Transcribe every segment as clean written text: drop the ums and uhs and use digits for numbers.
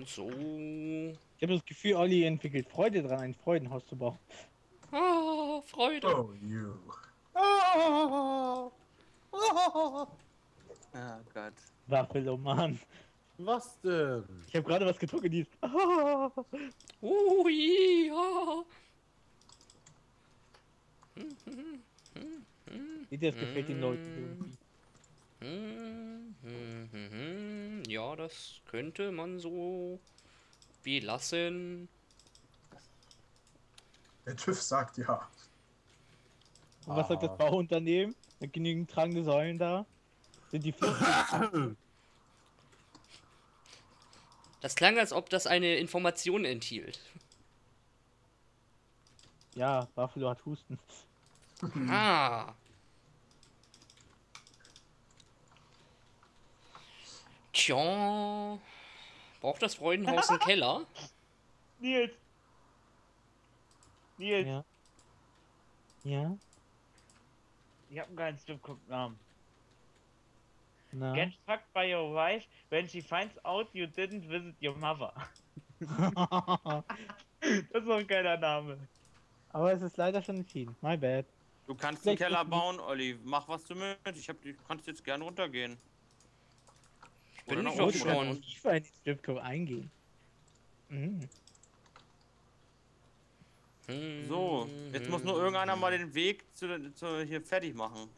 So. Ich habe das Gefühl, Olli entwickelt Freude dran, ein Freudenhaus zu bauen. Ah, Freude. Oh, you. Oh, oh, Ah Gott. Waffeloman. was denn? Ich habe gerade was getrunken, die ist. Ja. Seht ihr, das gefällt den Leuten irgendwie. Ja, das könnte man so belassen. Der TÜV sagt ja. Und was sagt das Bauunternehmen? Sind genügend tragende Säulen da? Sind die Flucht? Das klang, als ob das eine Information enthielt. Ja, Buffalo hat Husten. Ah. Tja. Braucht das Freudenhaus einen Keller? Nils! Nils, Ja. Ja? ich hab einen geilen Stripclub-Namen. Na? Get fucked by your wife when she finds out you didn't visit your mother. Das ist doch ein geiler Name. Aber es ist leider schon entschieden. My bad. Du kannst Vielleicht einen Keller ist- bauen, Olli. Mach was du willst. Du kannst jetzt gern runtergehen. Bin Oder ich nach doch oben oder schon. unten. Tiefer in den Stripclub eingehen. So, jetzt muss nur irgendeiner mal den Weg zu hier fertig machen,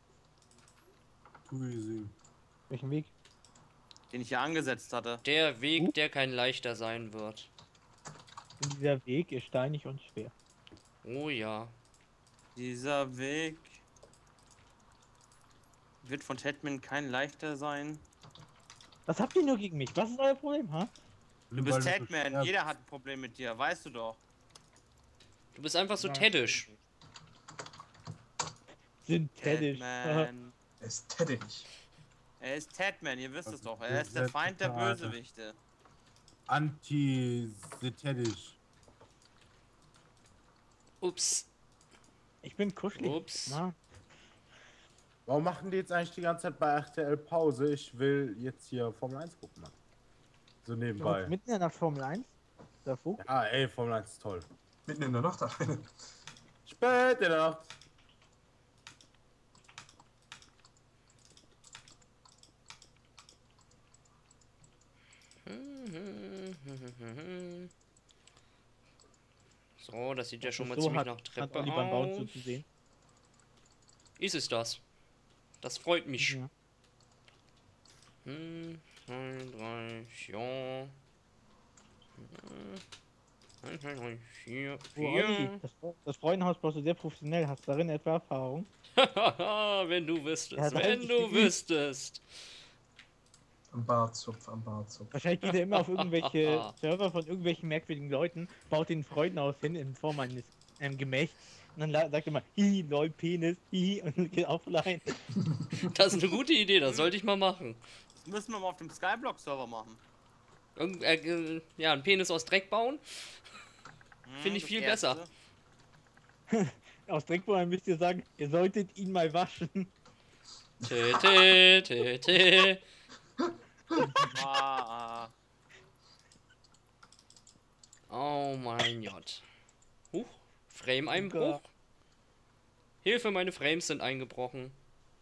Easy. Welchen Weg? den ich hier angesetzt hatte. Der Weg, der kein leichter sein wird. Und dieser Weg ist steinig und schwer. Oh ja. Dieser Weg wird von Tedman kein leichter sein. Was habt ihr nur gegen mich? Was ist euer Problem, ha? Du bist Tedman, jeder hat ein Problem mit dir, weißt du doch. Du bist einfach so Ja, täddisch. Synthetisch. Tedman. Er ist tätig. Er ist Tedman, ihr wisst es doch. Er ist der Feind der Bösewichte. Antisynthetisch. Ups. Ich bin kuschelig. Ups. Na, Warum machen die jetzt eigentlich die ganze Zeit bei RTL Pause? Ich will jetzt hier Formel 1 gucken, Mann. So nebenbei. mitten in der Formel 1? Der Fug? Ja, ey, Formel 1 ist toll. Mitten in der Nacht alleine. Spät in der Nacht. So, das sieht ja schon mal So ziemlich hat, nach hat Treppe Olli beim Bauen aus. zuzusehen. Ist es das? Das freut mich. Ja. 2, 3, ja. 1, 2, 3, 4, Oh, Olli, 4. das Freudenhaus baust du sehr professionell. Hast du darin etwa Erfahrung? Wenn du wüsstest, Ja, das wenn ist du geübt. wüsstest. Am Bartzupf, am Bartzupf. Wahrscheinlich geht er immer auf irgendwelche Server von irgendwelchen merkwürdigen Leuten, baut den Freudenhaus hin in Form eines Gemächts und dann sagt er immer, hihi, lol, Penis, hihi, und geht offline. Das ist eine gute Idee, das sollte ich mal machen. Das müssen wir mal auf dem Skyblock-Server machen. Ja, einen Penis aus Dreck bauen? Finde ich Das viel Erste. besser. Aus Dreckbauern müsst ihr sagen, ihr solltet ihn mal waschen. Tä, tä, tä, tä. Ah, Oh mein Gott. Huch, Frame-Einbruch. Hilfe, meine Frames sind eingebrochen.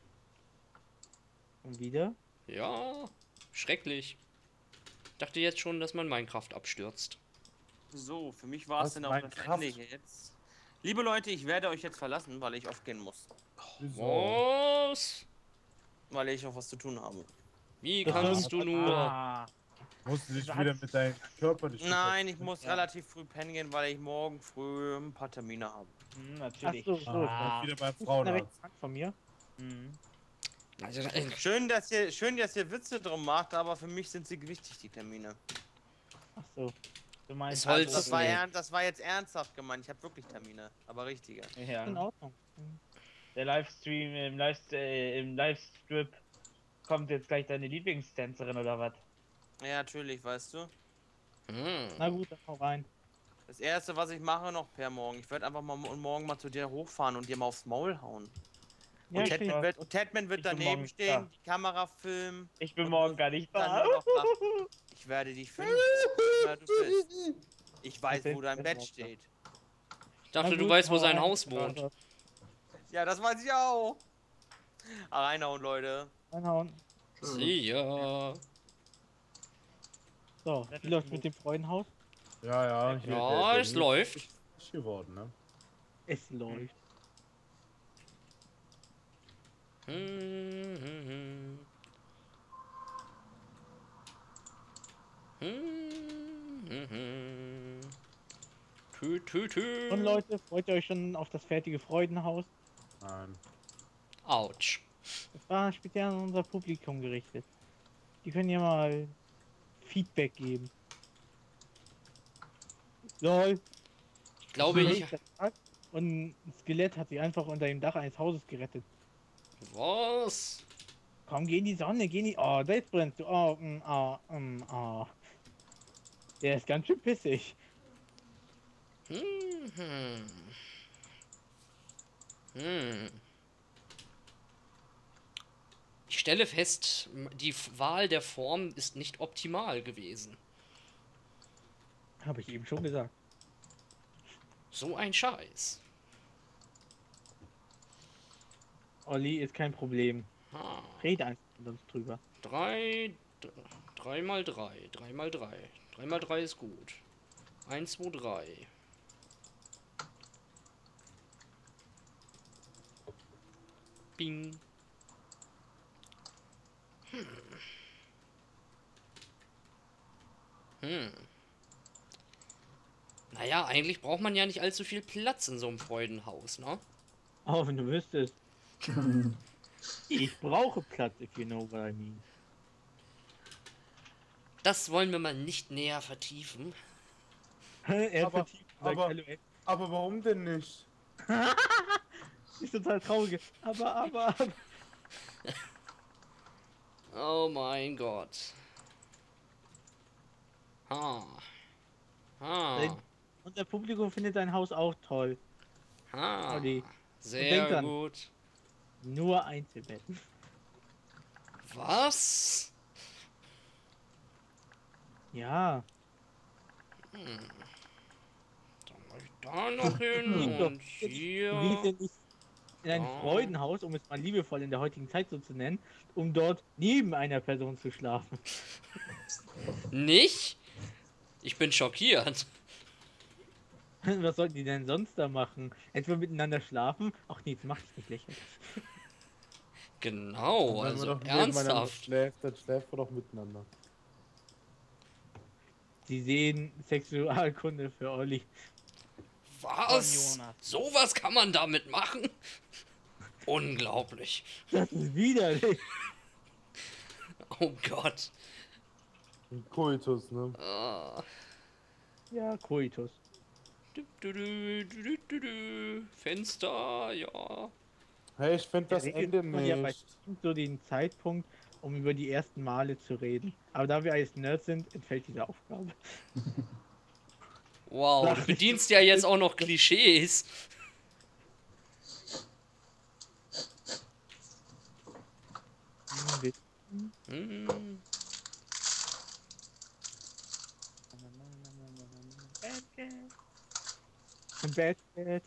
Und wieder? Ja, schrecklich. Ich dachte jetzt schon, dass man Minecraft abstürzt. so, für mich war es Was, dann auch das Minecraft? Ende jetzt. Liebe Leute, ich werde euch jetzt verlassen, weil ich oft gehen muss. Wieso? Was? Weil ich auch was zu tun habe. Wie Das kannst du nur? Ah, Musst du dich Also wieder hat's- mit deinem Körper nicht Nein, ich muss Ja. relativ früh pennen gehen, weil ich morgen früh ein paar Termine habe. Ach natürlich. so, so. Ah. wieder beim Fuß in der Frauenarzt. rechten Hand von mir. Mhm. Also, Schön, dass ihr Witze drum macht, aber für mich sind sie wichtig, die Termine. Ach so. Du meinst Es Holz- Also, das war, nee. das war jetzt ernsthaft gemeint. Ich habe wirklich Termine, aber richtige. In Ja. Ordnung. Der Livestream im Livestream kommt jetzt gleich deine Lieblingstänzerin oder was? Ja, natürlich, weißt du. Na gut, dann hau rein. Das erste, was ich mache noch per morgen, ich werde einfach mal morgen mal zu dir hochfahren und dir mal aufs Maul hauen. Ja, Und stimmt. Tedman wird Ich bin daneben morgen stehen, da. die Kamera filmen. Ich bin Und morgen du gar nicht dann da. nur noch lachen. Ich werde dich finden, wo immer du bist. Ich weiß, wo dein Bett steht. Ich dachte, Na du gut, weißt, wo hau sein rein. Haus wohnt. Ja, das weiß ich auch. Reinhauen, Leute. Reinhauen. See ya. So, wie läuft mit dem Freudenhaus? Ja, Ja, es läuft. Ist geworden, ne? Es läuft. Tü. Und Leute, freut ihr euch schon auf das fertige Freudenhaus? Nein. Autsch. Das war speziell an unser Publikum gerichtet. Die können ja mal Feedback geben. LOL. Ich glaube, ich... Nächster Tag und ein Skelett hat sich einfach unter dem Dach eines Hauses gerettet. Was? Komm, geh in die Sonne, geh in die... Oh, da jetzt brennst du. Oh, Der ist ganz schön pissig. Ich stelle fest, die Wahl der Form ist nicht optimal gewesen. Habe ich eben schon gesagt. So ein Scheiß. Olli ist kein Problem. Ah. Red einfach mit uns drüber. 3 mal 3. 3 mal 3. 3 mal 3 ist gut. 1, 2, 3. Bing. Naja, eigentlich braucht man ja nicht allzu viel Platz in so einem Freudenhaus, ne? Oh, wenn du wüsstest. Ich brauche Platz, if you know what I mean. Das wollen wir mal nicht näher vertiefen. Er Aber- vertieft und sagt, aber- hallo, ey. Aber warum denn nicht? Ist total traurig. Aber. Oh mein Gott. Ha. Ha. Unser Publikum findet dein Haus auch toll. Ha. Olli. Sehr denk dran. gut. Nur Einzelbetten. Was? Ja. Dann mach ich da noch hin und Du gehst hier. ja nicht in ein Ja. Freudenhaus, um es mal liebevoll in der heutigen Zeit so zu nennen, um dort neben einer Person zu schlafen. Nicht? Ich bin schockiert. Was sollten die denn sonst da machen? Etwa miteinander schlafen? Ach nee, jetzt mach dich nicht lächerlich. Genau, Wenn man also doch nebeneinander ernsthaft. schläft, dann schläft man doch miteinander. Sie sehen Sexualkunde für Olli. Was? Jonas. Sowas kann man damit machen? Unglaublich. Das ist widerlich. Oh Gott. Ein Koitus, ne? Ah. Ja, Koitus. Fenster, ja. Hey, ich finde das Ja, Ende man ja bei nicht. Steam so den Zeitpunkt, um über die ersten Male zu reden. Aber da wir als Nerds sind, entfällt diese Aufgabe. Wow, du Sag nicht, bedienst ja jetzt auch noch Klischees. Hm. Bad.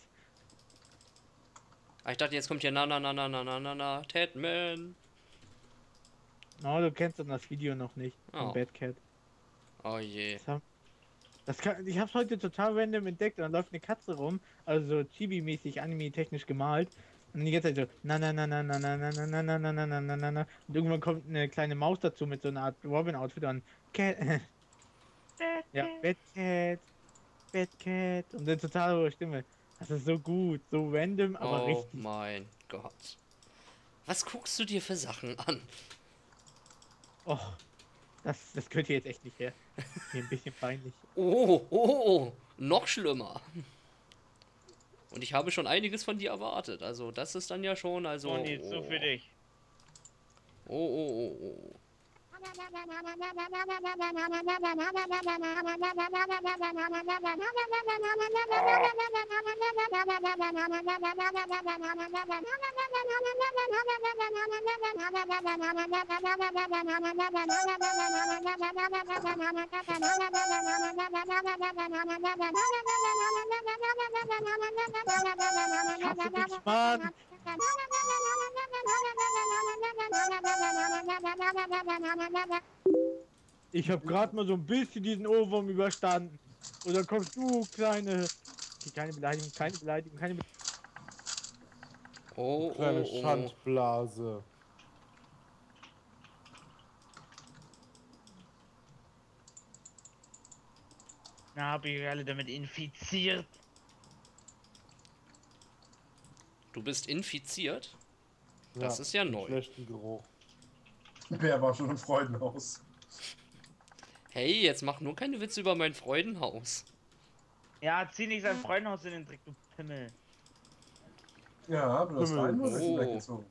Ah, ich dachte, jetzt kommt hier na, Tedman. No, du kennst dann das Video noch nicht. Von Oh. Bad Cat. Oh je. Ich hab's heute total random entdeckt und dann läuft eine Katze rum, also so Chibi-mäßig, anime-technisch gemalt. Und die ganze Zeit so na. Und irgendwann kommt eine kleine Maus dazu mit so einer Art Robin-Outfit und Cat. Ja, Bad Cat. Und eine total hohe Stimme. Das ist so gut, so random, aber Oh richtig. mein Gott. Was guckst du dir für Sachen an? Och, das könnt ihr jetzt echt nicht her. Mir ein bisschen peinlich. Oh, noch schlimmer. Und ich habe schon einiges von dir erwartet. Also das ist dann ja schon, also... Und jetzt so für dich. Oh. Ich hasse dich, Mann. Ich habe gerade mal so ein bisschen diesen Ohrwurm überstanden. Und dann kommst du, kleine... Okay, keine Beleidigung, keine Beleidigung, keine Beleidigung. Oh, Kleine oh, oh. Schandblase. Na, hab ich alle damit infiziert. Du bist infiziert? Das Ja, ist ja neu. schlechten Geruch. Wer war schon im Freudenhaus? Hey, jetzt mach nur keine Witze über mein Freudenhaus. Ja, zieh nicht sein Freundhaus in den Dreck, du Pimmel. Ja, aber du hast Himmel. einen oder Oh. weggezogen.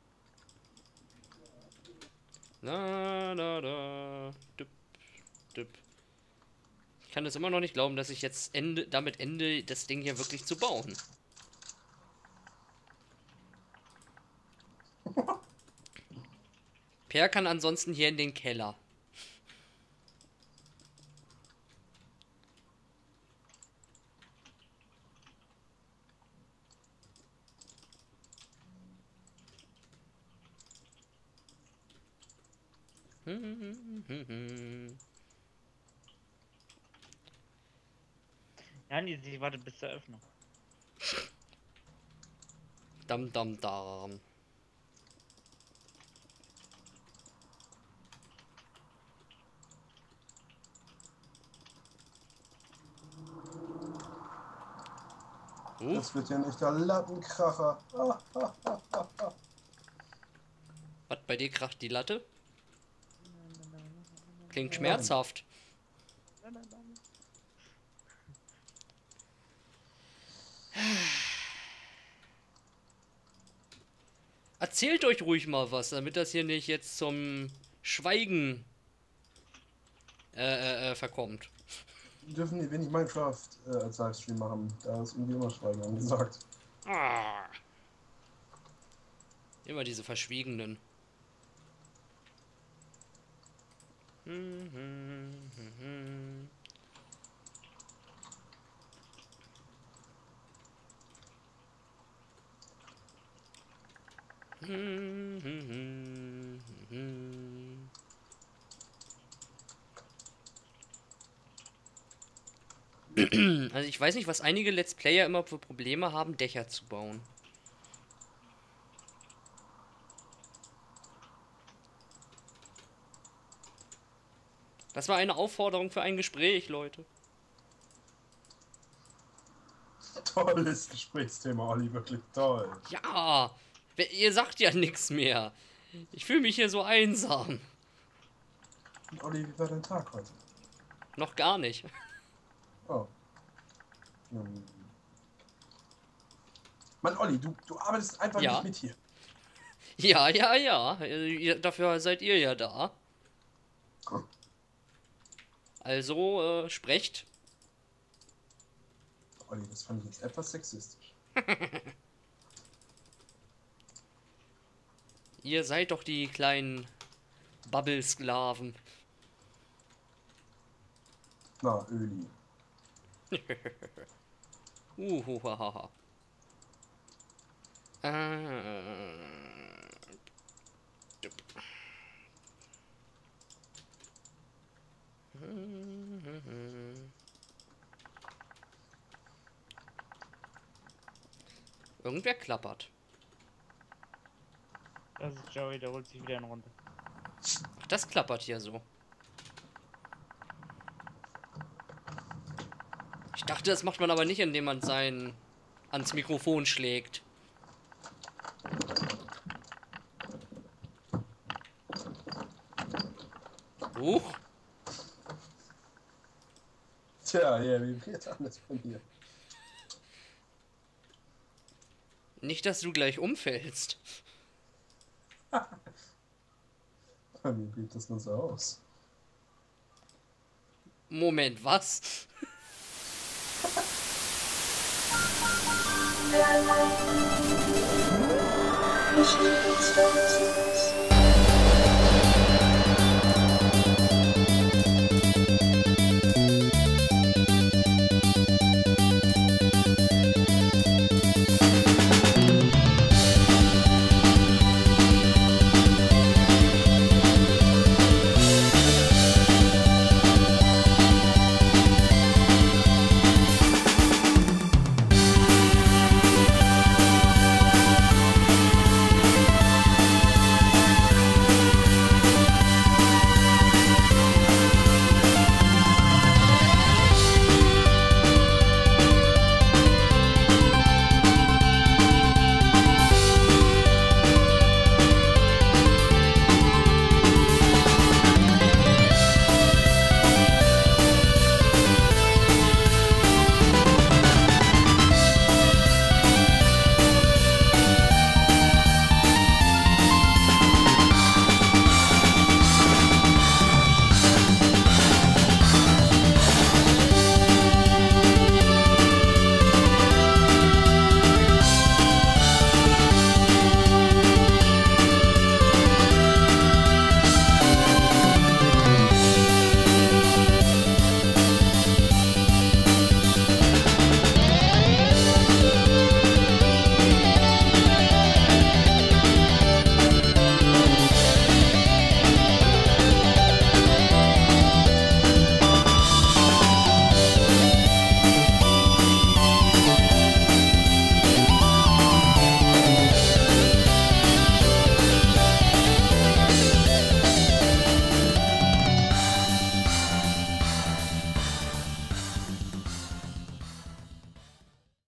Na, da, da. Düpp, düpp. Ich kann es immer noch nicht glauben, dass ich jetzt damit ende, das Ding hier wirklich zu bauen. Per kann ansonsten hier in den Keller. Ja, nee, sie wartet bis zur Öffnung. Dam, dam, dam. Das wird ja nicht der Lattenkracher. Was, bei dir kracht die Latte? Klingt schmerzhaft. Erzählt euch ruhig mal was, damit das hier nicht jetzt zum Schweigen verkommt. Wir dürfen wenig Minecraft als Livestream machen. Da ist irgendwie immer Schweigen angesagt. Ah. Immer diese Verschwiegenen. Also ich weiß nicht, was einige Let's Player immer für Probleme haben, Dächer zu bauen. Das war eine Aufforderung für ein Gespräch, Leute. Tolles Gesprächsthema, Olli, wirklich toll. Ja, ihr sagt ja nichts mehr. Ich fühle mich hier so einsam. Und Olli, wie war dein Tag heute? Noch gar nicht. Oh. Mann, Olli, du arbeitest einfach Ja. nicht mit hier. Ja, ja, ja. Dafür seid ihr ja da. Also, sprecht. Olli, das fand ich jetzt etwas sexistisch. Ihr seid doch die kleinen Bubble-Sklaven. Na, Öli. Haha. Irgendwer klappert. Das ist Joey, der holt sich wieder in Runde. Ach, das klappert hier so. Ich dachte, das macht man aber nicht, indem man sein ans Mikrofon schlägt. Tja, ja, vibriert alles von dir. Nicht, dass du gleich umfällst. Bei mir blieb das nur so aus. Moment, was? Ich liebe es,